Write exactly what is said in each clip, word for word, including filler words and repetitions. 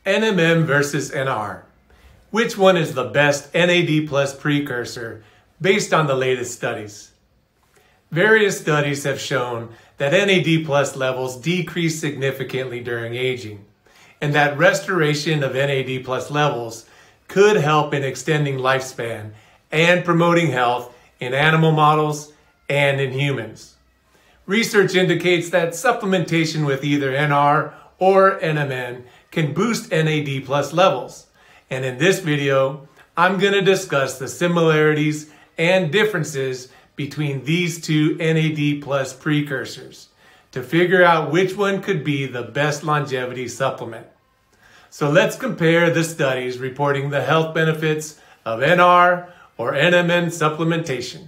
N M N versus N R. Which one is the best N A D plus precursor based on the latest studies? Various studies have shown that N A D plus levels decrease significantly during aging, and that restoration of N A D plus levels could help in extending lifespan and promoting health in animal models and in humans. Research indicates that supplementation with either N R or N M N can boost N A D plus levels. And in this video, I'm going to discuss the similarities and differences between these two N A D plus precursors to figure out which one could be the best longevity supplement. So let's compare the studies reporting the health benefits of N R or N M N supplementation.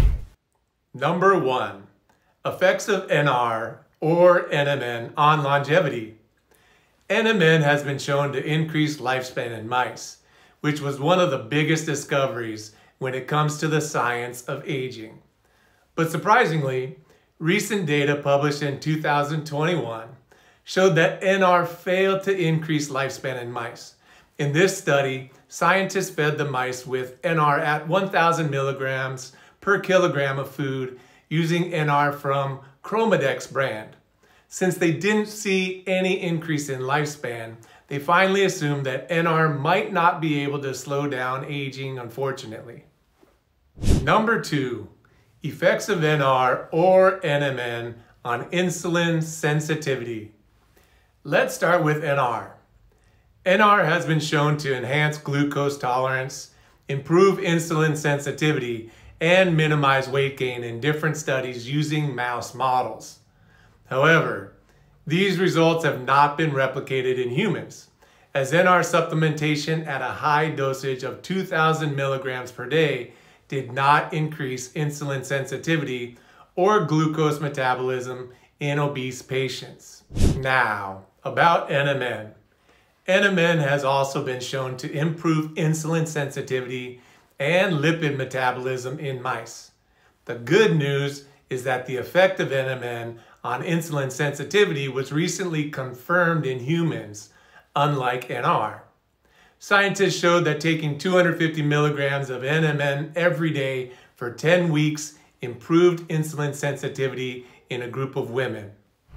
Number one, effects of N R or N M N on longevity. N M N has been shown to increase lifespan in mice, which was one of the biggest discoveries when it comes to the science of aging. But surprisingly, recent data published in two thousand twenty-one showed that N R failed to increase lifespan in mice. In this study, scientists fed the mice with N R at one thousand milligrams per kilogram of food using N R from Chromadex brand. Since they didn't see any increase in lifespan, they finally assumed that N R might not be able to slow down aging, unfortunately. Number two, effects of N R or N M N on insulin sensitivity. Let's start with N R. N R has been shown to enhance glucose tolerance, improve insulin sensitivity, and minimize weight gain in different studies using mouse models. However, these results have not been replicated in humans, as N R supplementation at a high dosage of two thousand milligrams per day did not increase insulin sensitivity or glucose metabolism in obese patients. Now, about N M N. N M N has also been shown to improve insulin sensitivity and lipid metabolism in mice. The good news is that the effect of N M N on insulin sensitivity was recently confirmed in humans, unlike N R. Scientists showed that taking two hundred fifty milligrams of N M N every day for ten weeks improved insulin sensitivity in a group of women.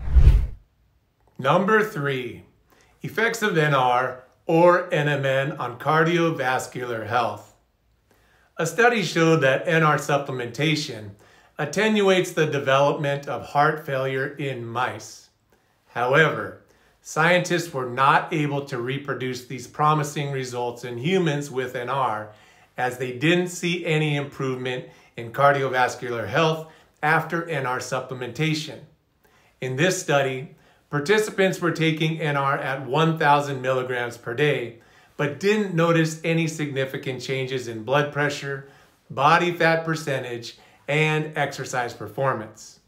Number three, effects of N R or N M N on cardiovascular health. A study showed that N R supplementation attenuates the development of heart failure in mice. However, scientists were not able to reproduce these promising results in humans with N R, as they didn't see any improvement in cardiovascular health after N R supplementation. In this study, participants were taking N R at one thousand milligrams per day, but didn't notice any significant changes in blood pressure, body fat percentage, and exercise performance.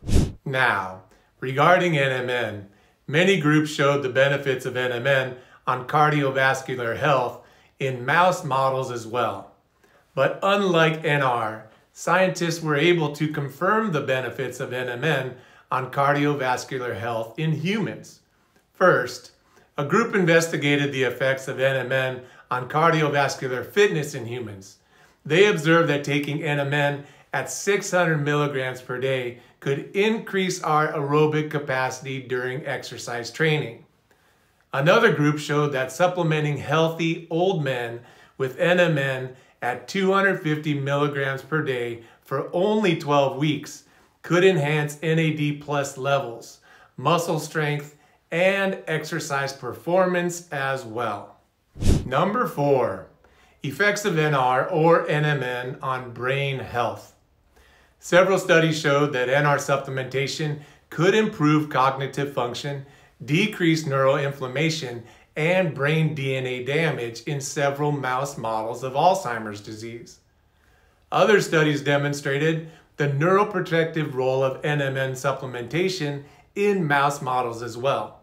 Now, regarding N M N, many groups showed the benefits of N M N on cardiovascular health in mouse models as well. But unlike N R, scientists were able to confirm the benefits of N M N on cardiovascular health in humans. First, a group investigated the effects of N M N on cardiovascular fitness in humans. They observed that taking N M N at six hundred milligrams per day could increase our aerobic capacity during exercise training. Another group showed that supplementing healthy old men with N M N at two hundred fifty milligrams per day for only twelve weeks could enhance N A D plus levels, muscle strength, and exercise performance as well. Number four, effects of N R or N M N on brain health. Several studies showed that N R supplementation could improve cognitive function, decrease neuroinflammation, and brain D N A damage in several mouse models of Alzheimer's disease. Other studies demonstrated the neuroprotective role of N M N supplementation in mouse models as well.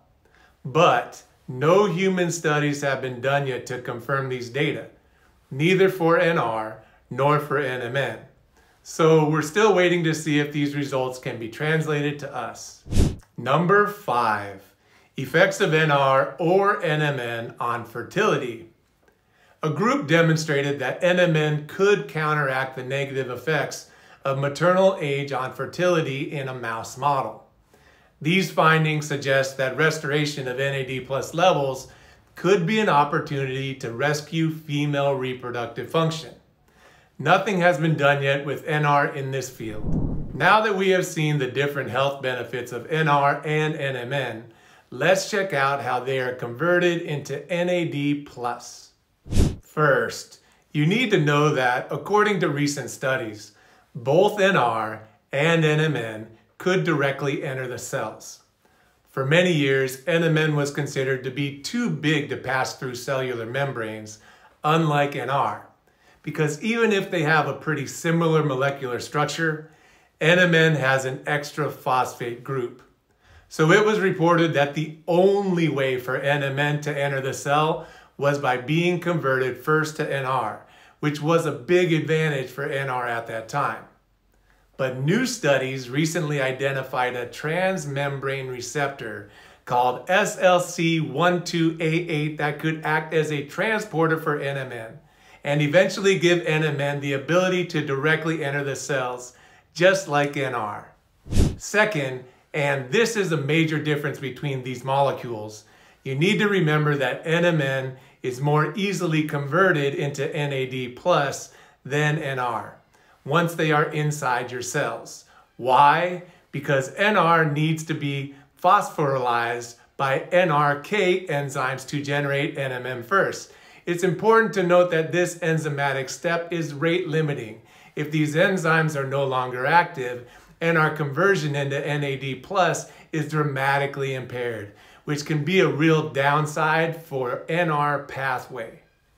But no human studies have been done yet to confirm these data, neither for N R nor for N M N. So we're still waiting to see if these results can be translated to us. Number five, Effects of N R or N M N on fertility. A group demonstrated that N M N could counteract the negative effects of maternal age on fertility in a mouse model. These findings suggest that restoration of N A D plus levels could be an opportunity to rescue female reproductive function. Nothing has been done yet with N R in this field. Now that we have seen the different health benefits of N R and N M N, let's check out how they are converted into N A D plus. First, you need to know that according to recent studies, both N R and N M N could directly enter the cells. For many years, N M N was considered to be too big to pass through cellular membranes, unlike N R, because even if they have a pretty similar molecular structure, N M N has an extra phosphate group. So it was reported that the only way for N M N to enter the cell was by being converted first to N R, which was a big advantage for N R at that time. But new studies recently identified a transmembrane receptor called S L C one two A eight that could act as a transporter for N M N and eventually give N M N the ability to directly enter the cells, just like N R. Second, and this is a major difference between these molecules, you need to remember that N M N is more easily converted into N A D plus than N R once they are inside your cells. Why? Because N R needs to be phosphorylized by N R K enzymes to generate N M N first. It's important to note that this enzymatic step is rate limiting. If these enzymes are no longer active, N R conversion into N A D plus is dramatically impaired, which can be a real downside for N R pathway.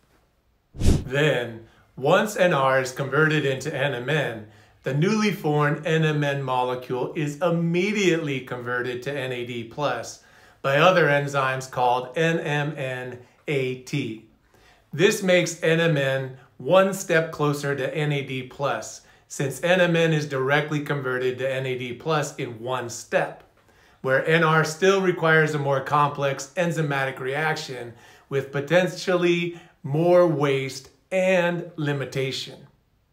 Then, once N R is converted into N M N, the newly formed N M N molecule is immediately converted to N A D plus by other enzymes called N M N A T. This makes N M N one step closer to N A D plus, since N M N is directly converted to N A D plus in one step, where N R still requires a more complex enzymatic reaction with potentially more waste and limitation.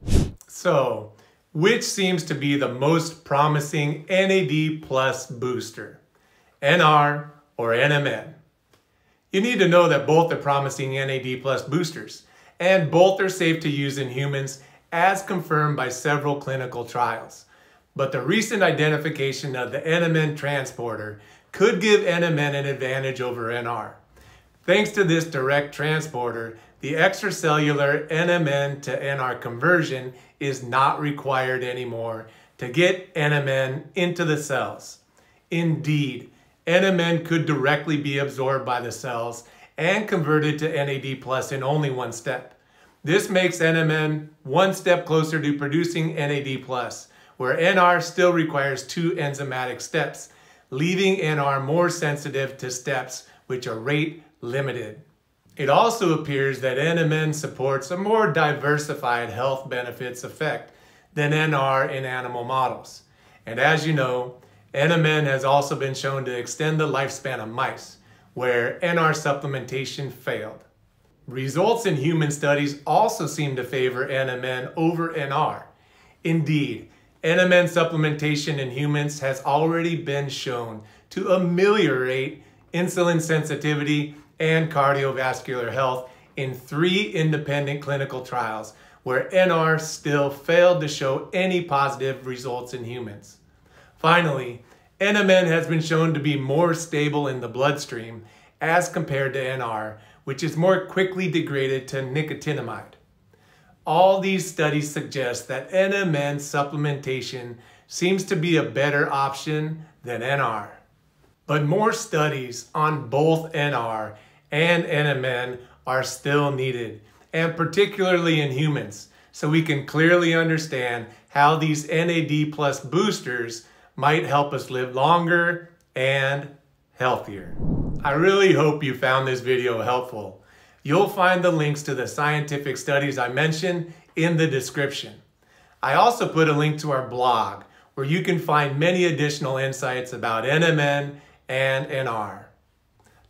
So, which seems to be the most promising N A D plus booster, N R or N M N? You need to know that both are promising N A D plus boosters, and both are safe to use in humans as confirmed by several clinical trials. But the recent identification of the N M N transporter could give N M N an advantage over N R. Thanks to this direct transporter, the extracellular N M N to N R conversion is not required anymore to get N M N into the cells. Indeed, N M N could directly be absorbed by the cells and converted to N A D plus in only one step. This makes N M N one step closer to producing N A D plus, where N R still requires two enzymatic steps, leaving N R more sensitive to steps which are rate limited. It also appears that N M N supports a more diversified health benefits effect than N R in animal models. And as you know, N M N has also been shown to extend the lifespan of mice, where N R supplementation failed. Results in human studies also seem to favor N M N over N R. Indeed, N M N supplementation in humans has already been shown to ameliorate insulin sensitivity and cardiovascular health in three independent clinical trials, where N R still failed to show any positive results in humans. Finally, N M N has been shown to be more stable in the bloodstream as compared to N R, which is more quickly degraded to nicotinamide. All these studies suggest that N M N supplementation seems to be a better option than N R. But more studies on both N R and N M N are still needed, and particularly in humans, so we can clearly understand how these N A D plus boosters might help us live longer and healthier. I really hope you found this video helpful. You'll find the links to the scientific studies I mentioned in the description. I also put a link to our blog where you can find many additional insights about N M N and N R.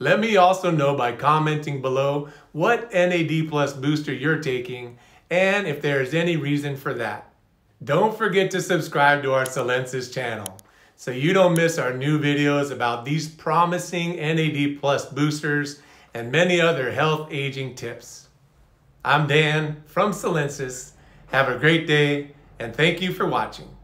Let me also know by commenting below what N A D plus booster you're taking and if there is any reason for that. Don't forget to subscribe to our Solensis channel so you don't miss our new videos about these promising N A D plus boosters and many other health aging tips. I'm Dan from Solensis. Have a great day and thank you for watching.